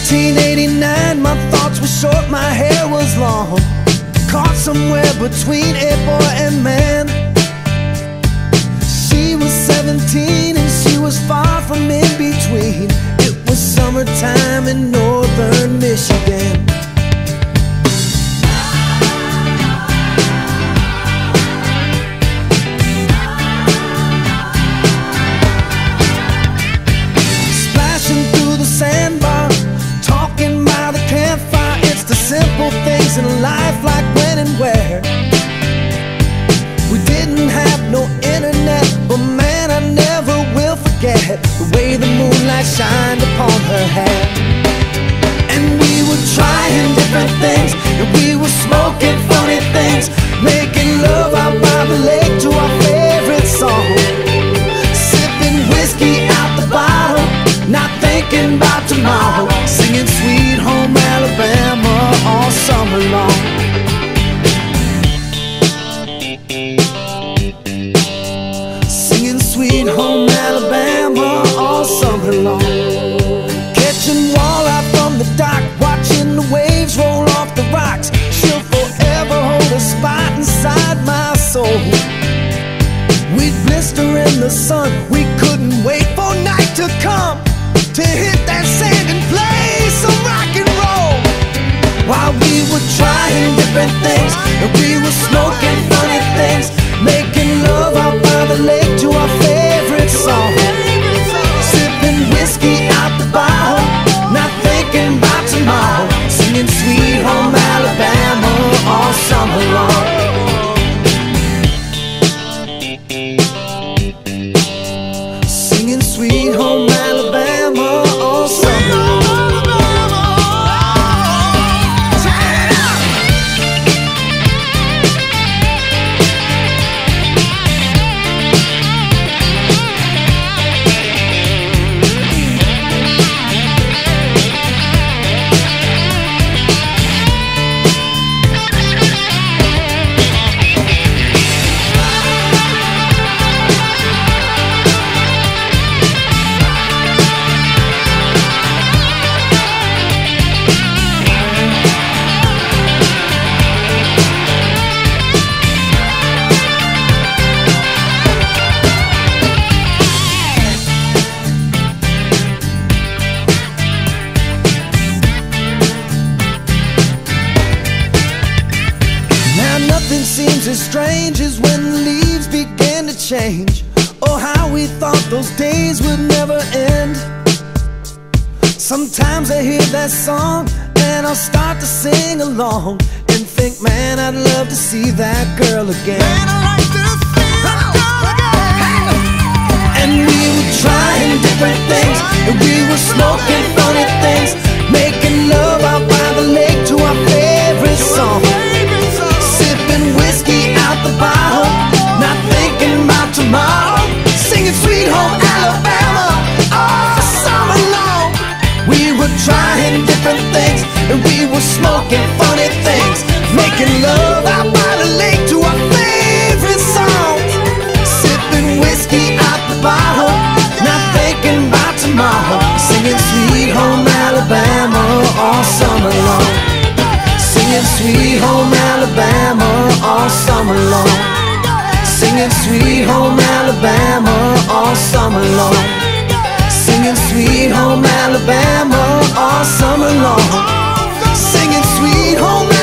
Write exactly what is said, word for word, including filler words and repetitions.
nineteen eighty-nine, my thoughts were short, my hair was long, caught somewhere between a boy and man. She was seventeen and she was far from in between. It was summertime in northern Michigan. Splashing through the sandbar, talking by the campfire. It's the simple things in life, like when and where. We didn't have no internet, but man, I never will forget the way the moonlight shined upon her hair. And we were trying different things, and we were smoking funny things, making love out by the lake to our favorite song, sipping whiskey out the bottle, not thinking about tomorrow, singing Sweet Home Alabama all summer long. Singing Sweet Home Alabama all summer long. Catching walleye from the dock, watching the waves roll off the rocks. She'll forever hold a spot inside my soul. We'd blister in the sun, we couldn't wait for night to come to hit that sand and play some rock and roll. While we were trying different things, and we were smoking funny things, making love out by the lake to our favorite song, sipping whiskey out the bottle, not thinking about tomorrow, singing Sweet Home Alabama all summer long. Singing Sweet Home Alabama all summer long. Nothing seems as strange as when the leaves begin to change. Oh, how we thought those days would never end. Sometimes I hear that song and I'll start to sing along and think, man, I'd love to see that girl again. Man, I'd like to see that girl again. And we were trying different things, and we were smoking funny things, making love out by the lake to our favorite song, whiskey out the bottle, not thinking about tomorrow, singing Sweet Home Alabama all summer long. We were trying different things, and we were smoking funny things, making love out by the lake to our favorite song, sipping whiskey out the bottle, not thinking about tomorrow, singing Sweet Home Alabama all summer long. Singing Sweet Home Alabama all summer long. Singing Sweet Home Alabama all summer long. Singing Sweet Home Alabama all summer long. Singing Sweet Home